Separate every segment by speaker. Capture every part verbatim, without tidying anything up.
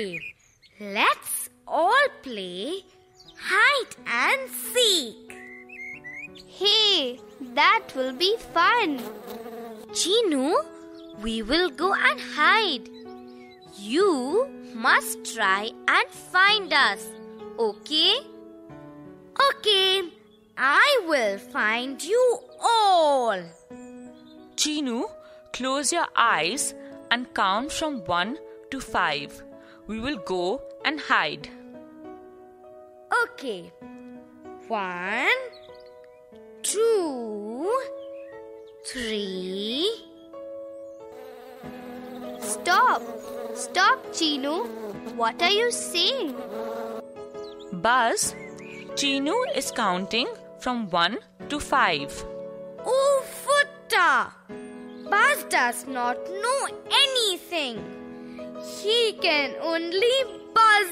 Speaker 1: Okay, let's all play hide and seek.
Speaker 2: Hey, that will be fun.
Speaker 1: Chinu, we will go and hide. You must try and find us, okay? Okay, I will find you all.
Speaker 3: Chinu, close your eyes and count from one to five. We will go and hide.
Speaker 1: Okay. One, two, three.
Speaker 2: Stop. Stop, Chinu. What are you saying?
Speaker 3: Buzz, Chinu is counting from one to five.
Speaker 1: Oh, Futta! Buzz does not know anything. He can only buzz.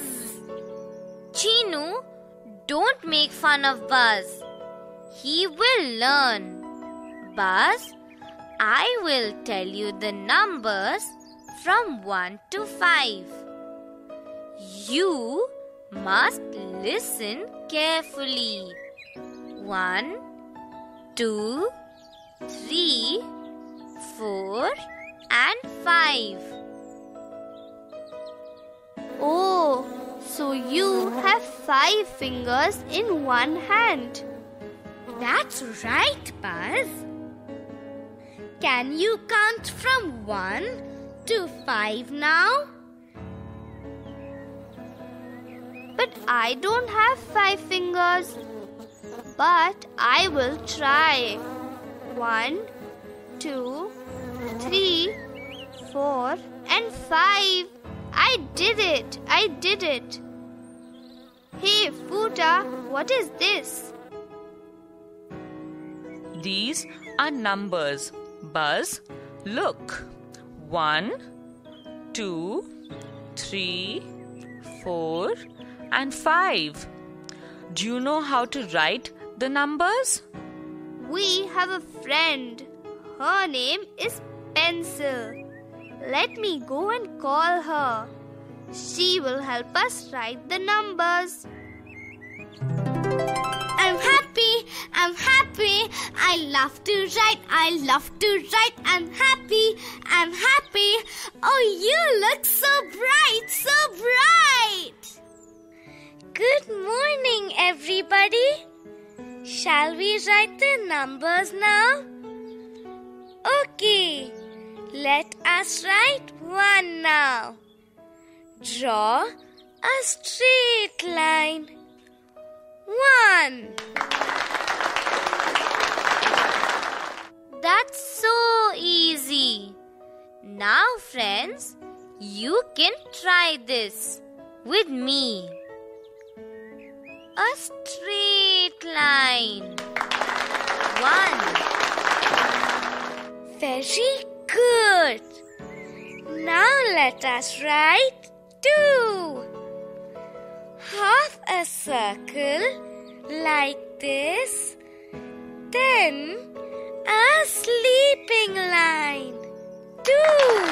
Speaker 1: Chinu, don't make fun of Buzz. He will learn. Buzz, I will tell you the numbers from one to five. You must listen carefully. One, two, three, four, and five.
Speaker 2: Oh, so you have five fingers in one hand.
Speaker 1: That's right, Buzz. Can you count from one to five now?
Speaker 2: But I don't have five fingers. But I will try. One, two, three, four, and five. I did it. I did it. Hey, Futa, what is this?
Speaker 3: These are numbers. Buzz, look. One, two, three, four, and five. Do you know how to write the numbers?
Speaker 2: We have a friend. Her name is Pencil. Let me go and call her. She will help us write the numbers.
Speaker 1: I'm happy. I'm happy. I love to write. I love to write. I'm happy. I'm happy. Oh, you look so bright, so bright. Good morning, everybody. Shall we write the numbers now? Okay. Let us write one now. Draw a straight line. One. That's so easy. Now, friends, you can try this with me. A straight line. One. Very good. Now let us write two. Half a circle like this. Then a sleeping line. Two.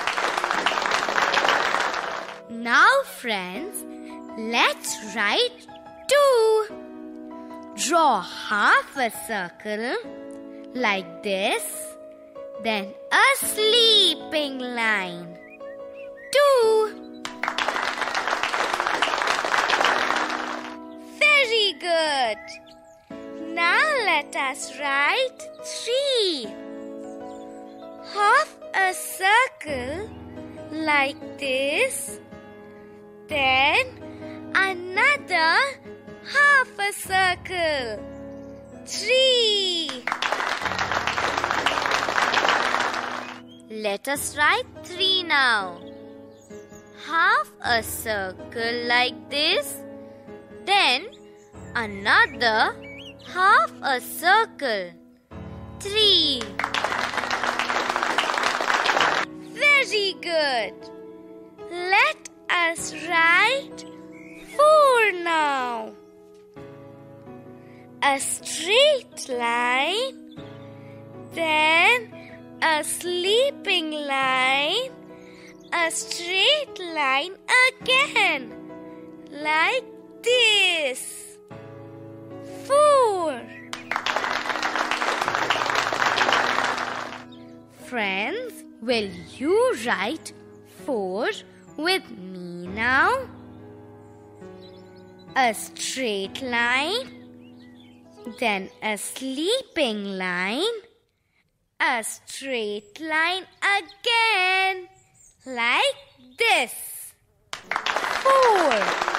Speaker 1: Now, friends, let's write two. Draw half a circle like this. Then a sleeping line. Two. Very good. Now let us write three. Half a circle like this. Then another half a circle. Three. Let us write three now. Half a circle like this. Then another half a circle. Three. Very good. Let us write four now. A straight line. Then a sleeping line,
Speaker 2: a straight line again, like this. Four. Friends, will you write four with me now? A straight line, then a sleeping line, a straight line again, like this. Four.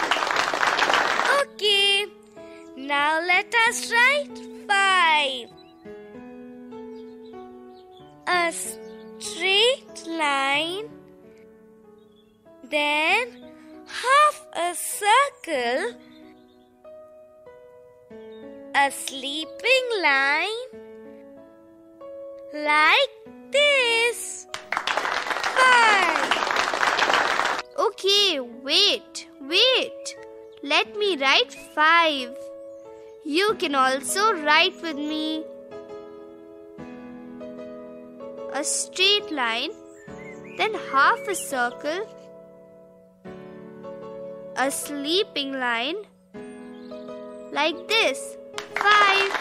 Speaker 2: Okay, now let us write five. A straight line, then half a circle, a sleeping line, like this. Five. Okay, wait, wait. Let me write five. You can also write with me. A straight line, then half a circle, a sleeping line, like this. Five.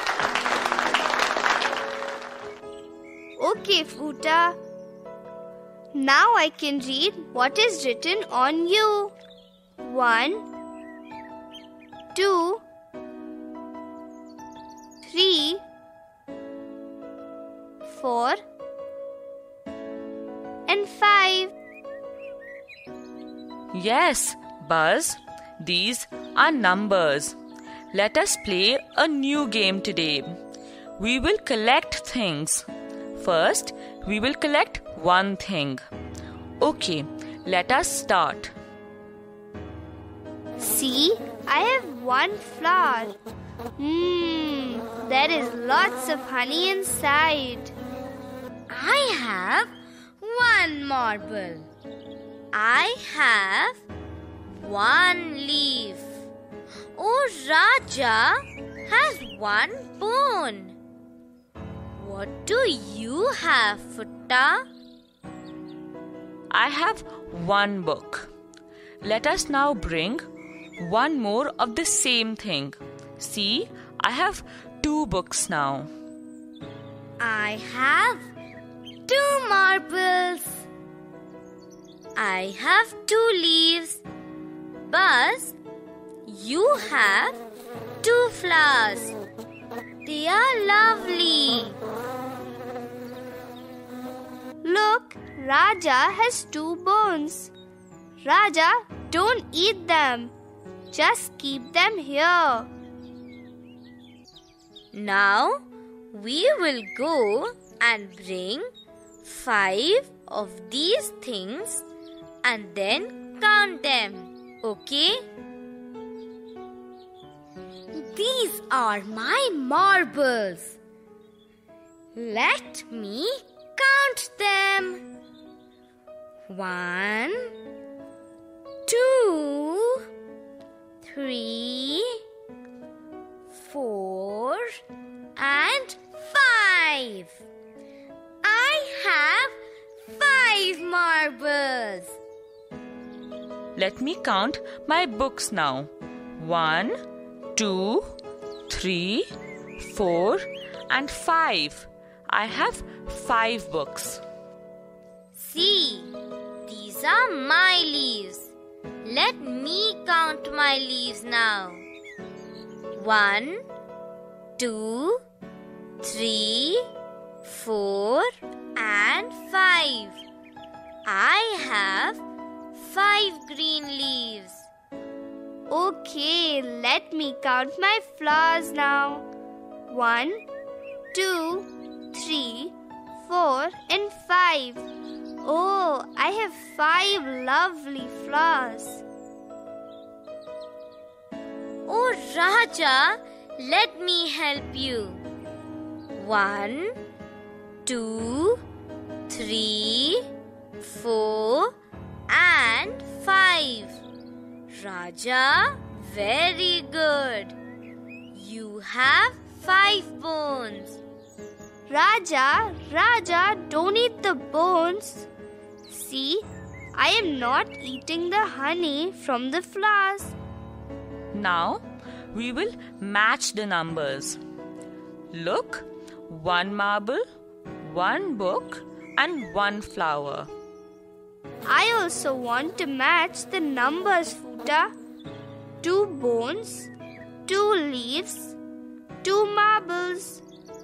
Speaker 2: Okay, Futa. Now I can read what is written on you. One, two, three, four, and five.
Speaker 3: Yes, Buzz, these are numbers. Let us play a new game today. We will collect things. First, we will collect one thing. Okay, let us start.
Speaker 2: See, I have one flower. Hmm, there is lots of honey inside. I have one marble. I have one leaf. Oh, Raja has one bone. What do you have, Futta?
Speaker 3: I have one book. Let us now bring one more of the same thing. See, I have two books now.
Speaker 2: I have two marbles. I have two leaves. Buzz, you have two flowers. They are lovely. Look, Raja has two bones. Raja, don't eat them. Just keep them here. Now, we will go and bring five of these things and then count them. Okay? These are my marbles. Let me count them. One, two, three, four, and five. I have five marbles.
Speaker 3: Let me count my books now. One, two, three, four, and five. I have five books.
Speaker 2: See, these are my leaves. Let me count my leaves now. One, two, three, four, and five. I have five green leaves. Okay, let me count my flowers now. One, two, three, four, and five. Oh, I have five lovely flowers. Oh, Raja, let me help you. One, two, three, four, and five. Raja, very good. You have five bones. Raja, Raja, don't eat the bones. See, I am not eating the honey from the flowers.
Speaker 3: Now, we will match the numbers. Look, one marble, one book, and one flower.
Speaker 2: I also want to match the numbers, Futa. Two bones, two leaves, two marbles.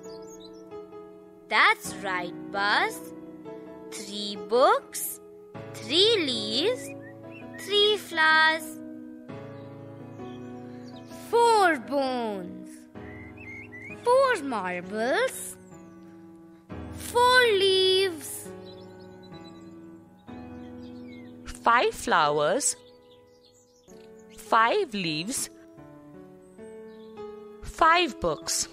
Speaker 1: That's right, Buzz. Three books, three leaves, three flowers. Four bones, four marbles, four leaves,
Speaker 3: Five flowers, five leaves, five books.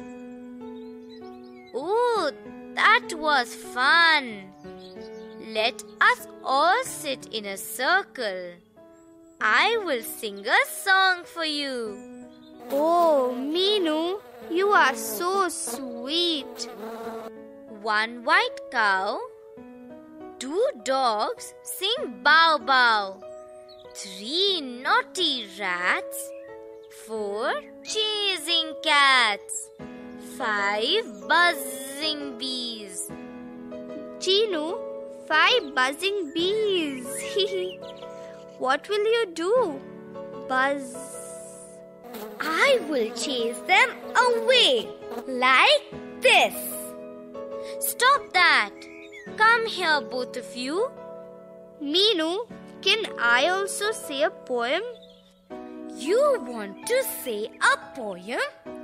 Speaker 1: Ooh, that was fun. Let us all sit in a circle. I will sing a song for you.
Speaker 2: Oh, Meenu, you are so sweet.
Speaker 1: One white cow, two dogs sing bow bow, three naughty rats, four chasing cats, five buzzing bees.
Speaker 2: Chinu, five buzzing bees. What will you do? Buzz.
Speaker 1: I will chase them away like this. Stop that. Come here, both of you.
Speaker 2: Meenu, can I also say a poem?
Speaker 1: You want to say a poem?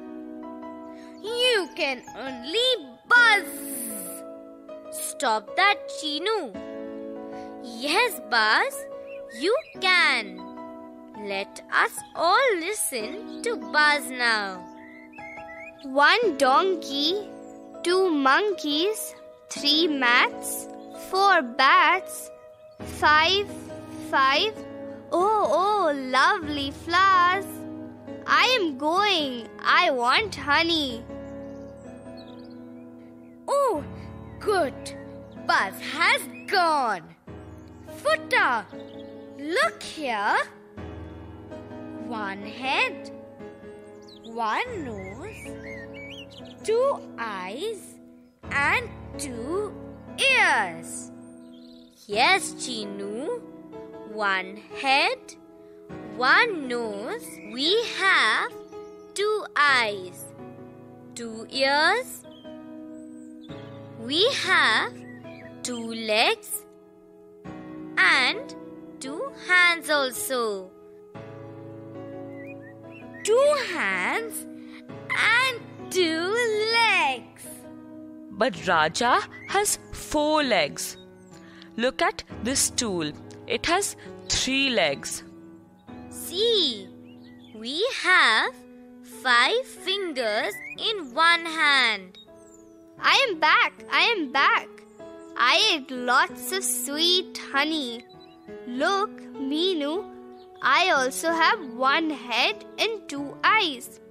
Speaker 1: You can only buzz. Stop that, Chinu. Yes, Buzz, you can. Let us all listen to Buzz now.
Speaker 2: One donkey, two monkeys, three mats, four bats, five, five. Oh, oh, lovely flowers. I am going. I want honey.
Speaker 1: Oh, good. Buzz has gone. Futa, look here. One head, one nose, two eyes, and two ears. Yes, Chinu. One head, one nose. We have two eyes, two ears. We have two legs and two hands also. Two hands and two legs.
Speaker 3: But Raja has four legs. Look at this stool. It has three legs.
Speaker 1: See, we have five fingers in one hand.
Speaker 2: I am back. I am back. I ate lots of sweet honey. Look, Meenu, I also have one head and two eyes.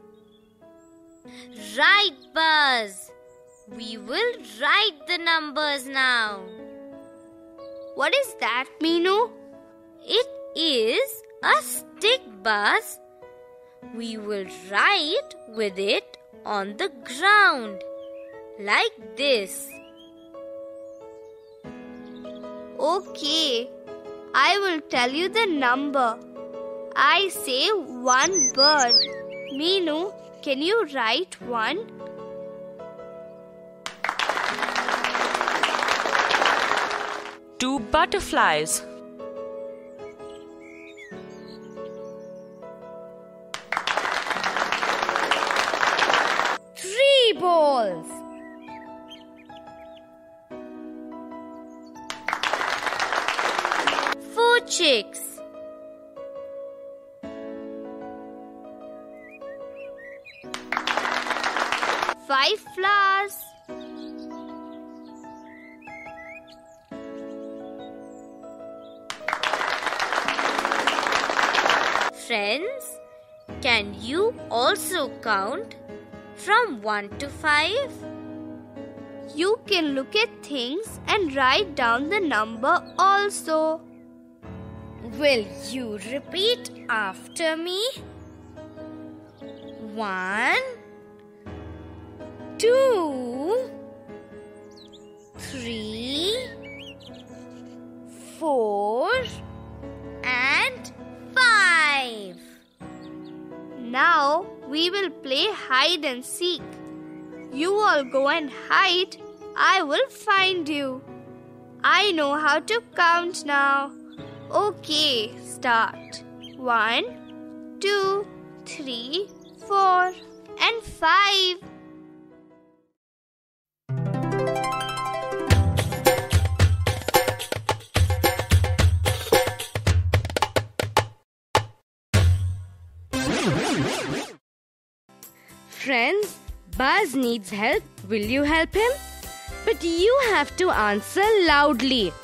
Speaker 1: Right, Buzz. We will write the numbers now.
Speaker 2: What is that, Meenu?
Speaker 1: It is a stick, Buzz. We will write with it on the ground, like this.
Speaker 2: Okay, I will tell you the number. I say one bird. Meenu, can you write one?
Speaker 3: Two butterflies.
Speaker 1: Three balls. Four chicks.
Speaker 2: Five flowers.
Speaker 1: Friends, can you also count from one to five?
Speaker 2: You can look at things and write down the number also.
Speaker 1: Will you repeat after me? One, two, three, four, and five.
Speaker 2: Now we will play hide and seek. You all go and hide. I will find you. I know how to count now. Okay, start. One, two, three, four, and five.
Speaker 1: Friends, Buzz needs help. Will you help him? But you have to answer loudly.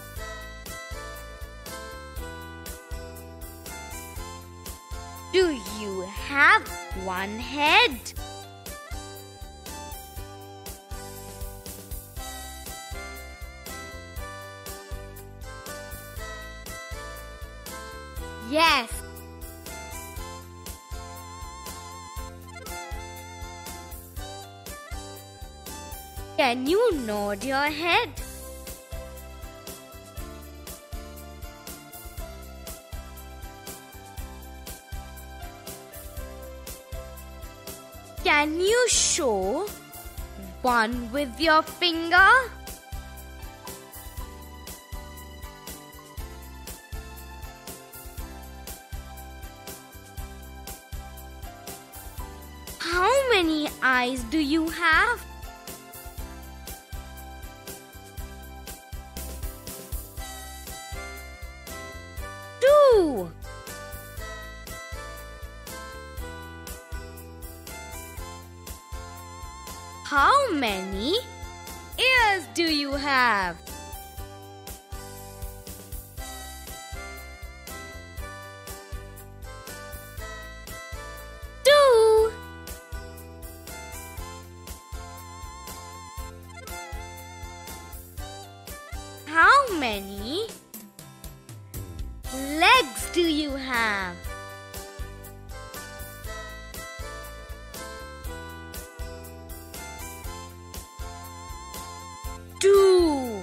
Speaker 1: Do you have one head? Yes. Can you nod your head? Can you show one with your finger? How many eyes do you have? Two. How many ears do you have? Two. How many legs do you have? Two.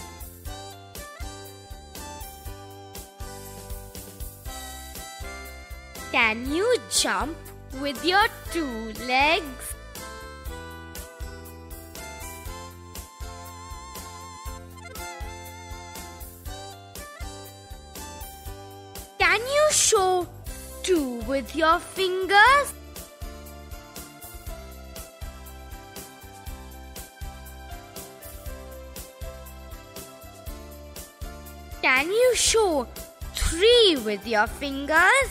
Speaker 1: Can you jump with your two legs? Can you show two with your fingers? Can you show three with your fingers?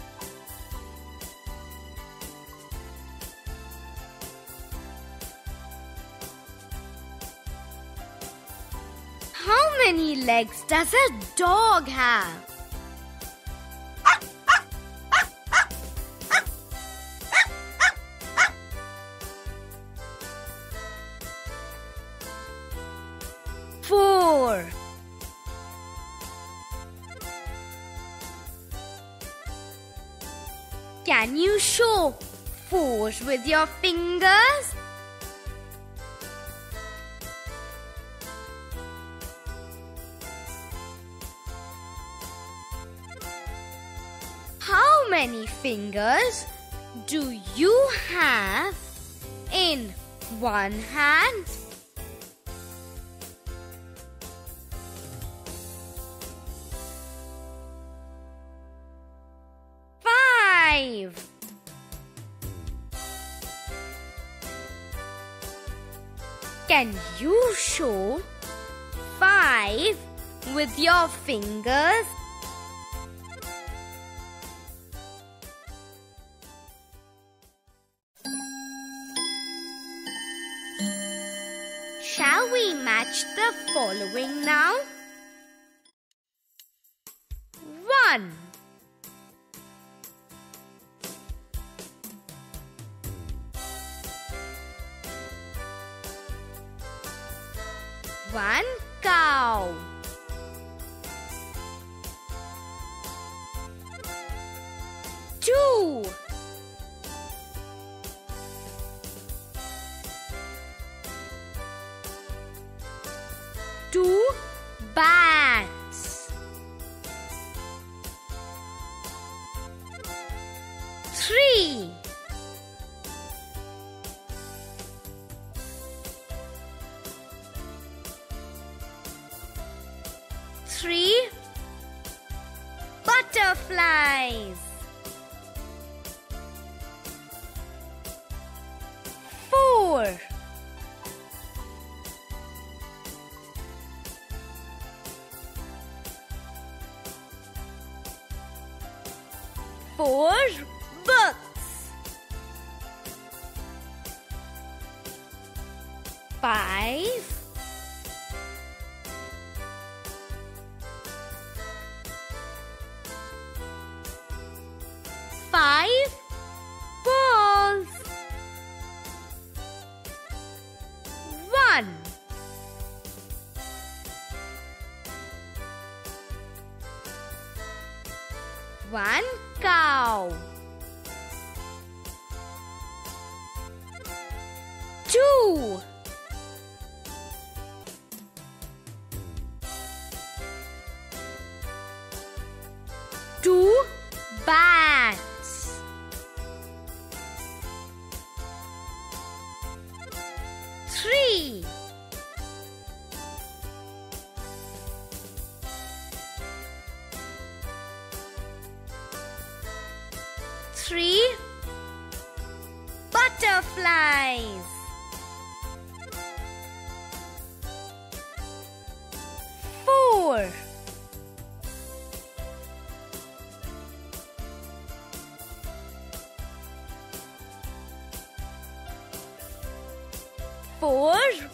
Speaker 1: How many legs does a dog have? Four. Can you show four with your fingers? How many fingers do you have in one hand? Five. Can you show five with your fingers? Shall we match the following now? One.
Speaker 2: One cow. Two. Two bats. Three. Three butterflies. Four. Four books. Five. Five balls. One. One cow. Two. Two bats. Three. Three butterflies. Four. Four